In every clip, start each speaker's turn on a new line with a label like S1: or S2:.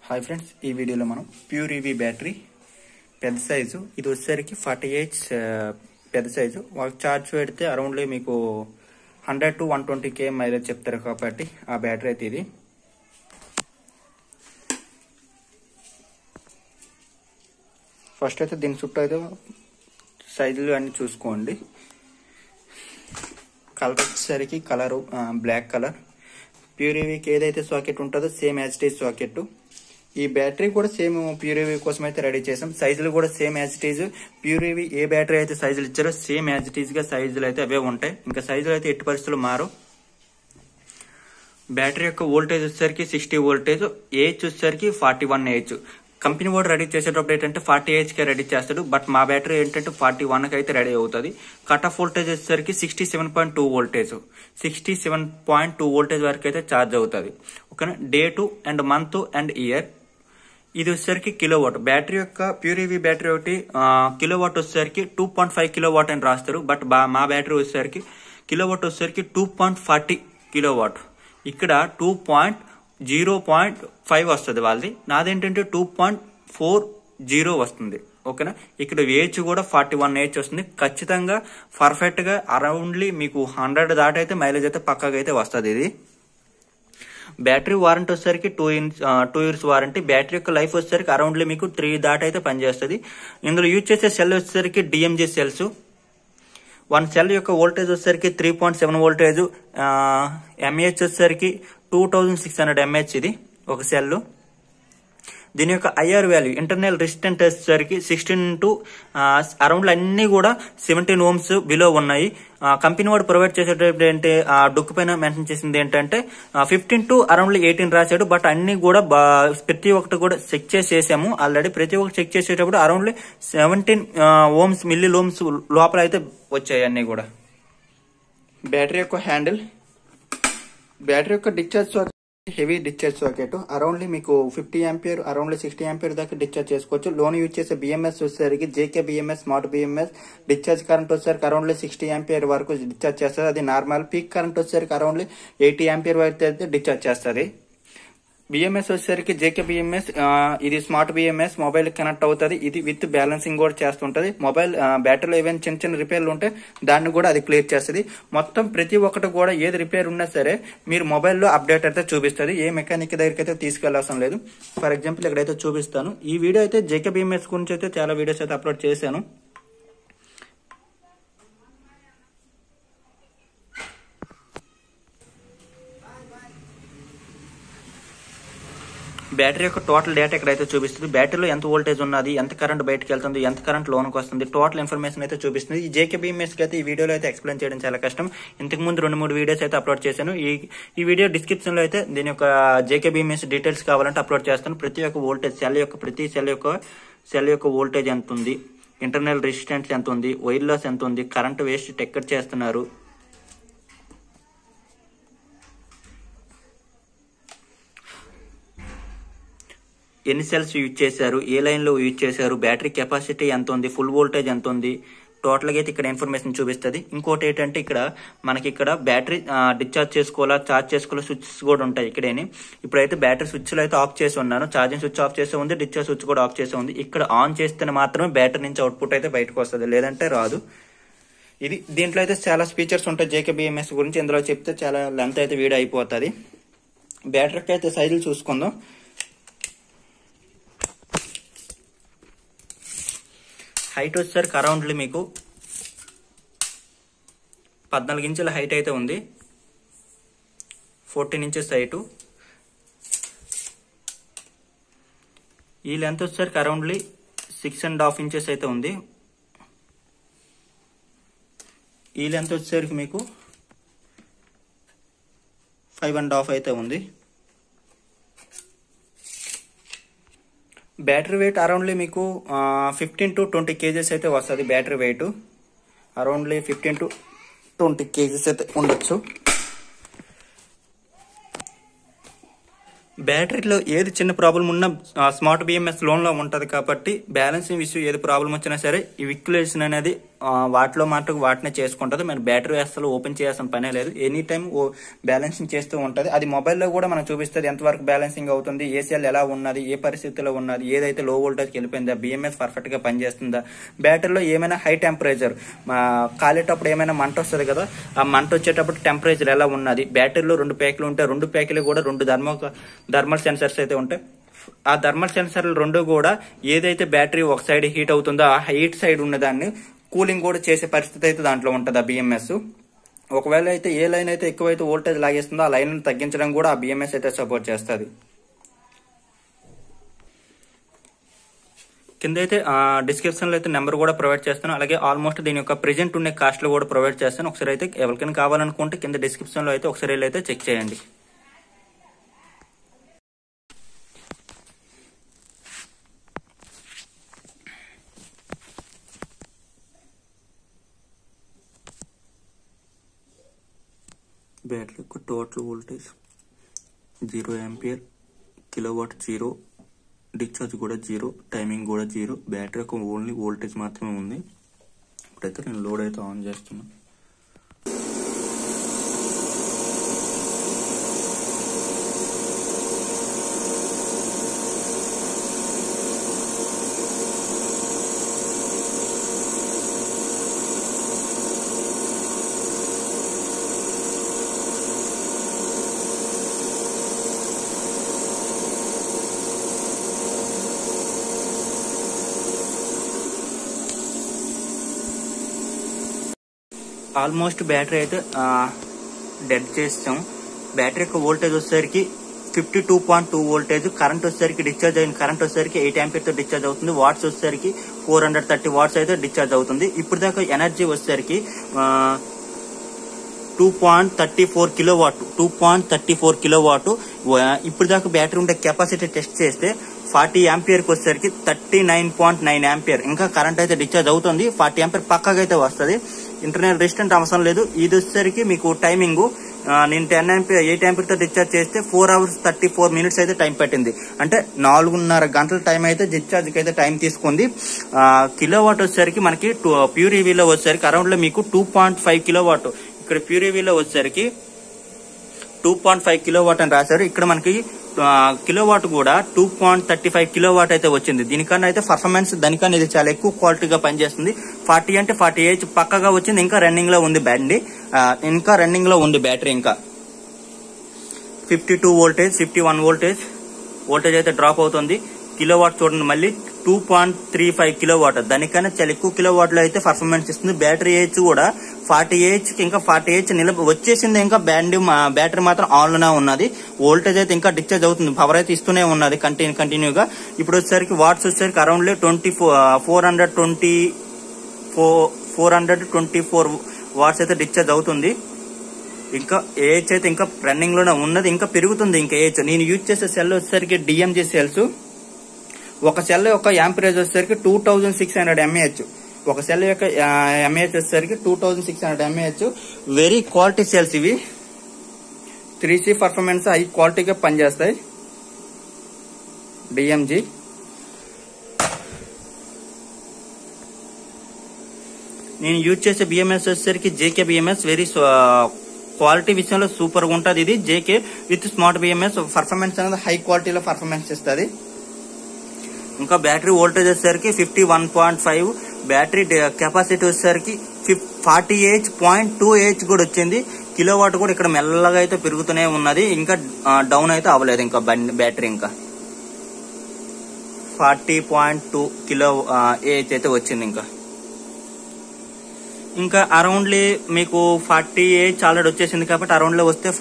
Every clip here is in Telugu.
S1: హాయ్ ఫ్రెండ్స్, ఈ వీడియోలో మనం ప్యూర్ ఈవీ బ్యాటరీ పెద్ద సైజు, ఇది వచ్చేసరికి 48 పెద్ద సైజు. వాళ్ళకి ఛార్జ్ పెడితే అరౌండ్లీ మీకు 100 to 120 km మైలేజ్ చెప్తారు కాబట్టి ఆ బ్యాటరీ అయితే ఇది. ఫస్ట్ అయితే దీని చుట్టూ అయితే సైజులు అన్ని చూసుకోండి. కలర్ వచ్చేసరికి కలరు బ్లాక్ కలర్. ప్యూర్ ఈవీకి ఏదైతే సాకెట్ ఉంటుందో same as it is socket. ఈ బ్యాటరీ కూడా సేమ్ ప్యూర్ ఈవీ కోసం అయితే రెడీ చేసాం. సైజులు కూడా same as it is. Pure EV ఏ బ్యాటరీ అయితే సైజులు ఇచ్చారో సేమ్ యాజ్ ఇట్ ఈజ్ గా సైజులు అయితే అవే ఉంటాయి. ఇంకా సైజులు అయితే ఎట్టి పరిస్థితులు మారు. బ్యాటరీ యొక్క వోల్టేజ్ వచ్చేసరికి 60 వోల్టేజ్, ఏహెచ్ వచ్చేసరికి 41 ఏహెచ్. కంపెనీ కూడా రెడీ చేసేటప్పుడు ఏంటంటే 40 ఏహెచ్ కే రెడీ చేస్తాడు. బట్ మా బ్యాటరీ ఏంటంటే 41 కి అయితే రెడీ అవుతుంది. కట్ ఆఫ్ వోల్టేజ్ వచ్చేసరికి 67.2 వోల్టేజ్, 67.2 వోల్టేజ్ వరకు అయితే ఛార్జ్ అవుతుంది. ఓకేనా. Date and month and year. ఇది వచ్చేసరికి కిలోవాట్. బ్యాటరీ యొక్క ప్యూర్ ఈవీ బ్యాటరీ ఒకటి కిలోవాట్ వచ్చేసరికి 2.5 కిలోవాట్ అని రాస్తారు. బట్ మా బ్యాటరీ వచ్చేసరికి కిలోవాట్ వచ్చేసరికి 2.40 కిలోవాట్. ఇక్కడ 2.0.5 వస్తుంది వాళ్ళది. నాదేంటంటే 2.40 వస్తుంది. ఓకేనా. ఇక్కడ ఏహెచ్ కూడా 41 ఏహెచ్ వస్తుంది. ఖచ్చితంగా పర్ఫెక్ట్ గా అరౌండ్లీ మీకు 100 దాటి అయితే మైలేజ్ అయితే పక్కగా అయితే వస్తుంది. ఇది బ్యాటరీ వారంటీ వచ్చేసరికి 2 years వారంటీ. బ్యాటరీ యొక్క లైఫ్ వచ్చేసరికి అరౌండ్లీ మీకు 3 దాటి అయితే పనిచేస్తుంది. ఇందులో యూజ్ చేసే సెల్ వచ్చేసరికి డిఎంజీ సెల్స్. 1 సెల్ యొక్క వోల్టేజ్ వచ్చేసరికి 3.7 వోల్టేజ్, ఎంఏహెచ్ వచ్చేసరికి 2600 ఎంఏహెచ్. ఇది ఒక సెల్. దీని యొక్క ఐఆర్ వాల్యూ ఇంటర్నల్ రెసిస్టెంట్ వచ్చేసరికి 16 to అరౌండ్ అన్ని కూడా 17 ohms బిలో ఉన్నాయి. కంపెనీ వాడు ప్రొవైడ్ చేసేటప్పుడు ఏంటి డుక్ పైన మెన్షన్ చేసింది ఏంటంటే 15 to అరౌండ్ 18 రాశాడు. బట్ అన్ని కూడా ప్రతి ఒక్కటి కూడా చెక్ చేసేసాము ఆల్రెడీ. ప్రతి ఒక్కటి చెక్ చేసేటప్పుడు అరౌండ్ 17 ohms మిల్లీ ఓమ్స్ లోపల అయితే వచ్చాయి అన్ని కూడా. బ్యాటరీ యొక్క హ్యాండిల్, బ్యాటరీ యొక్క discharge heavy discharge socket. Aroundly మీకు 50 ఆంపియర్ అరౌండ్లీ 60 ఆంపియర్ దాకా డిశ్చార్జ్ చేసుకోవచ్చు. లోన్ యూజ్ చేసే బిఎంఎస్ వచ్చేసరికి JK BMS, smart BMS. Discharge current వచ్చేసరికి అరౌండ్లీ 60 ఆంపియర్ వరకు డిశ్చార్జ్ చేస్తుంది. అది నార్మల్. పీక్ కరెంట్ వచ్చేసరికి అరౌండ్లీ 80 ఆంపియర్ వరకు అయితే డిశ్చార్జ్ చేస్తుంది. బిఎంఎస్ వచ్చేసరికి జేకే బిఎంఎస్, ఇది స్మార్ట్ బిఎంఎస్. మొబైల్ కనెక్ట్ అవుతుంది. ఇది విత్ బ్యాలెన్సింగ్ కూడా చేస్తుంటది. మొబైల్ బ్యాటరీలో ఏమైనా చిన్న చిన్న రిపేర్లు ఉంటే దాన్ని కూడా అది క్లియర్ చేస్తుంది. మొత్తం ప్రతి ఒక్కటి కూడా ఏది రిపేర్ ఉన్నా సరే మీరు మొబైల్లో అప్డేట్ అయితే చూపిస్తుంది. ఏ మెకానిక్ దగ్గరికి అయితే తీసుకెళ్లాల్సిన లేదు. ఫర్ ఎగ్జాంపుల్ ఇక్కడైతే చూపిస్తాను. ఈ వీడియో అయితే జేకే బిఎంఎస్ గురించి అయితే చాలా వీడియోస్ అయితే అప్లోడ్ చేశాను. బ్యాటరీ యొక్క టోటల్ డేటా ఇక్కడైతే చూపిస్తుంది. బ్యాటరీలో ఎంత వోల్టేజ్ ఉన్నది, ఎంత కరెంట్ బయటకు వెళ్తుంది, ఎంత కరెంట్ లోన్కి వస్తుంది, టోటల్ ఇన్ఫర్మేషన్ అయితే చూపిస్తుంది. ఈ జేకే బిఎంఎస్ కి అయితే ఈ వీడియోలో అయితే ఎక్స్ప్లెయిన్ చేయడం చాలా కష్టం. ఇంతకు ముందు 2-3 వీడియోస్ అయితే అప్లోడ్ చేశాను. ఈ వీడియో డిస్క్రిప్షన్ లో అయితే దీని యొక్క జేకే బిఎంఎస్ డీటెయిల్స్ కావాలంటే అప్లోడ్ చేస్తాను. ప్రతి ఒక్క వోల్టేజ్ ప్రతి సెల్ యొక్క వోల్టేజ్ ఎంత ఉంది, ఇంటర్నల్ రెసిస్టెన్స్ ఎంత ఉంది, వైర్ లాస్ ఎంత ఉంది, కరెంట్ వేస్ట్ ఎక్కడ చేస్తున్నారు, ఎన్ని సెల్స్ యూజ్ చేశారు, ఏ లైన్ లో యూజ్ చేశారు, బ్యాటరీ కెపాసిటీ ఎంత ఉంది, ఫుల్ వోల్టేజ్ ఎంత ఉంది, టోటల్ గా అయితే ఇక్కడ ఇన్ఫర్మేషన్ చూపిస్తుంది. ఇంకోటి ఏంటంటే మనకి ఇక్కడ బ్యాటరీ డిశ్చార్జ్ చేసుకోవాలా, ఛార్జ్ చేసుకోవాలా స్విచ్స్ కూడా ఉంటాయి ఇక్కడేని. ఇప్పుడైతే బ్యాటరీ స్విచ్లు అయితే ఆఫ్ చేసి ఉన్నాను. ఛార్జింగ్ స్విచ్ ఆఫ్ చేసే ఉంది, డిశ్చార్జ్ స్విచ్ కూడా ఆఫ్ చేసే ఉంది. ఇక్కడ ఆన్ చేస్తేనే మాత్రమే బ్యాటరీ నుంచి అవుట్పుట్ అయితే బయటకు వస్తుంది, లేదంటే రాదు. ఇది దీంట్లో అయితే చాలా ఫీచర్స్ ఉంటాయి జేకే బిఎంఎస్ గురించి. ఇందులో చెప్తే చాలా లెంత్ అయితే వీడియో అయిపోతుంది. బ్యాటరీకి అయితే సైజులు చూసుకుందాం. హైట్ వచ్చేసరికి అరౌండ్లీ మీకు 14 ఇంచుల హైట్ అయితే ఉంది. 14 ఇంచెస్ హైట్. ఈ లెంత్ వచ్చేసరికి అరౌండ్లీ 6.5 ఇంచెస్ అయితే ఉంది. ఈ లెంత్ వచ్చేసరికి మీకు 5.5 అయితే ఉంది. బ్యాటరీ వెయిట్ అరౌండ్లీ మీకు 15 to 20 kgs అయితే వస్తుంది. Battery weight aroundly 15 to 20 kgs అయితే ఉండొచ్చు. బ్యాటరీలో ఏది చిన్న ప్రాబ్లం ఉన్నా స్మార్ట్ బిఎంఎస్ లోన్ లో ఉంటది కాబట్టి బ్యాలెన్సింగ్ ఇష్యూ ఏది ప్రాబ్లం వచ్చినా సరే ఈ విక్యులేషన్ అనేది వాటిలో మాత్రం వాటినే చేసుకుంటుంది. మన బ్యాటరీ అసలు ఓపెన్ చేయాల్సిన పనే లేదు. ఎనీ టైం బ్యాలెన్సింగ్ చేస్తూ ఉంటుంది. అది మొబైల్లో కూడా మనం చూపిస్తుంది ఎంతవరకు బ్యాలెన్సింగ్ అవుతుంది, ఏ సెల్ ఎలా ఉన్నది, ఏ పరిస్థితిలో ఉన్నది, ఏదైతే లో వోల్టేజ్కి వెళ్ళిపోయిందా, BMS పర్ఫెక్ట్ గా పనిచేస్తుందా, బ్యాటరీలో ఏమైనా హై టెంపరేచర్ కాలేటప్పుడు ఏమైనా మంట వస్తుంది కదా, ఆ మంట వచ్చేటప్పుడు టెంపరేచర్ ఎలా ఉన్నది, బ్యాటరీలో 2 ప్యాకులు ఉంటాయి, 2 ప్యాకులు కూడా 2 థర్మల్ సెన్సర్స్ అయితే ఉంటాయి. ఆ థర్మల్ సెన్సర్లు 2 కూడా ఏదైతే బ్యాటరీ ఒక సైడ్ హీట్ అవుతుందో ఆ హీట్ సైడ్ ఉన్నదాన్ని కూలింగ్ కూడా చేసే పరిస్థితి అయితే దాంట్లో ఉంటుంది ఆ BMS. ఒకవేళ అయితే ఏ లైన్ అయితే ఎక్కువైతే వోల్టేజ్ లాగేస్తుందో ఆ లైన్ తగ్గించడం కూడా ఆ BMS అయితే సపోర్ట్ చేస్తుంది. కింద అయితే డిస్క్రిప్షన్ లో అయితే నెంబర్ కూడా ప్రొవైడ్ చేస్తాను. అలాగే ఆల్మోస్ట్ దీని యొక్క ప్రెజెంట్ ఉండే కాస్ట్ లో కూడా ప్రొవైడ్ చేస్తాను. ఒకసారి అయితే ఎవరికైనా కావాలనుకుంటే కింద డిస్క్రిప్షన్ లో అయితే ఒకసారి అయితే చెక్ చేయండి. బ్యాటరీ యొక్క total voltage 0 ampere, kilowatt 0, discharge కూడా 0, టైమింగ్ కూడా 0. బ్యాటరీ యొక్క ఓన్లీ వోల్టేజ్ మాత్రమే ఉంది. ఇప్పుడైతే నేను లోడ్ అయితే ఆన్ చేస్తున్నాను. ఆల్మోస్ట్ బ్యాటరీ అయితే డెడ్ చేస్తాం. బ్యాటరీ యొక్క వోల్టేజ్ వచ్చేసరికి 52.2 వోల్టేజ్, కరెంట్ వచ్చేసరికి డిశ్చార్జ్ అయిన కరెంట్ వచ్చేసరికి 8 ఆంపియర్ తో డిశ్చార్జ్ అవుతుంది. వాట్స్ వచ్చేసరికి 430 వాట్స్ అయితే డిశ్చార్జ్ అవుతుంది. ఇప్పుడు దాకా ఎనర్జీ వచ్చేసరికి 2.34 కిలోవాట్ 2.34 కిలోవాట్. ఇప్పుడు దాకా బ్యాటరీ ఉండే కెపాసిటీ టెస్ట్ చేస్తే 40 ఆంపియర్ కి వచ్చేసరికి 39.9 ఆంపియర్ ఇంకా కరెంట్ అయితే డిశ్చార్జ్ అవుతుంది. 40 ఆంపియర్ పక్కగా అయితే వస్తుంది. ఇంటర్నల్ రెసిస్టెంట్ అవసరం లేదు. ఇది వచ్చేసరికి మీకు టైమింగ్ నేను 8 ఆంపియర్ తో డిశ్చార్జ్ చేస్తే 4 hours 34 minutes అయితే టైం పట్టింది. అంటే 4.5 గంటల టైం అయితే డిశ్చార్జ్ కి అయితే టైం తీసుకుంది. కిలోవాట్ వచ్చేసరికి మనకి ప్యూర్ ఈవీలో వచ్చేసరికి అరౌండ్ లో మీకు 2.5 కిలోవాట్, ఇక్కడ ప్యూర్ ఈవీలో వచ్చేసరికి 2.5 కిలోవాట్ అని రాశారు. ఇక్కడ మనకి కిలోవాట్ కూడా 2.35 కిలోవాట్ అయితే వచ్చింది. దీనికన్నా అయితే పర్ఫార్మెన్స్ దానికన్నా ఇది చాలా ఎక్కువ క్వాలిటీగా పనిచేస్తుంది. 40 అంటే 48 పక్కగా వచ్చింది. ఇంకా రన్నింగ్ లో ఉంది బండి, ఇంకా రన్నింగ్ లో ఉంది బ్యాటరీ. ఇంకా 52 వోల్టేజ్ 51 వోల్టేజ్ అయితే డ్రాప్ అవుతుంది. కిలోవాట్ చూడండి మళ్ళీ 2.35 కిలోవాట్, దానికన్నా చాలా ఎక్కువ కిలోవాట్ లో అయితే పర్ఫార్మెన్స్ ఇస్తుంది. బ్యాటరీ ఏజ్ కూడా 40H కి ఇంకా 40H వచ్చేసింది. ఇంకా బ్యాటరీ మాత్రం ఆన్ లోనే ఉన్నది. వోల్టేజ్ అయితే ఇంకా డిశ్చార్జ్ అవుతుంది, పవర్ అయితే ఇస్తూనే ఉన్నది కంటిన్యూగా. ఇప్పుడు వచ్చేసరికి వాట్స్ వచ్చేసరికి అరౌండ్ 424 వాట్స్ అయితే డిశ్చార్జ్ అవుతుంది. ఇంకా ఏహెచ్ అయితే ఇంకా రన్నింగ్ లోనే ఉన్నది, ఇంకా పెరుగుతుంది ఇంకా ఏహెచ్. నేను యూజ్ చేసే సెల్ వచ్చేసరికి DMG సెల్స్. ఒక సెల్ యొక్క యాంపరేజ్ వచ్చేసరికి 2600 mAh. ఒక సెల్ యొక్క mAh వచ్చేసరికి 2600 mAh. వెరీ క్వాలిటీ సెల్స్ ఇవి. 3C పర్ఫార్మెన్స్ హై క్వాలిటీగా పనిచేస్తాయి DMG. నేను యూజ్ చేసే BMS వచ్చేసరికి JK BMS. వెరీ క్వాలిటీ విషయంలో సూపర్ గా ఉంటుంది ఇది. JK with smart BMS performance అనేది హై క్వాలిటీలో పర్ఫార్మెన్స్ ఇస్తుంది. ఇంకా బ్యాటరీ వోల్టేజ్ వచ్చేసరికి 51.5, బ్యాటరీ కెపాసిటీ వచ్చేసరికి 48.2H కూడా వచ్చింది. కిలోవాట్ కూడా ఇక్కడ మెల్లగా అయితే పెరుగుతూనే ఉన్నది, ఇంకా డౌన్ అయితే అవ్వలేదు. ఇంకా బ్యాటరీ ఇంకా 40.2 kAh అయితే వచ్చింది. ఇంకా అరౌండ్లీ మీకు 40H ఆల్రెడీ వచ్చేసింది కాబట్టి అరౌండ్ లో వస్తే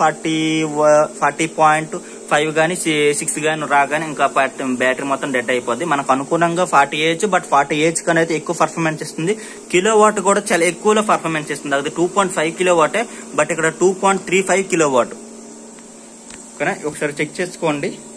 S1: 40.5 గానీ 6 గానీ రాగానే ఇంకా బ్యాటరీ మొత్తం డెడ్ అయిపోద్ది. మనకు అనుగుణంగా 40H, బట్ 40H కన్నా అయితే ఎక్కువ పర్ఫార్మెన్స్ ఇస్తుంది. కిలోవాట్ కూడా చాలా ఎక్కువలో పర్ఫార్మెన్స్ ఇస్తుంది. అది 2.5 కిలోవాటే, బట్ ఇక్కడ 2.35 కిలోవాట్. ఓకేనా, ఒకసారి చెక్ చేసుకోండి.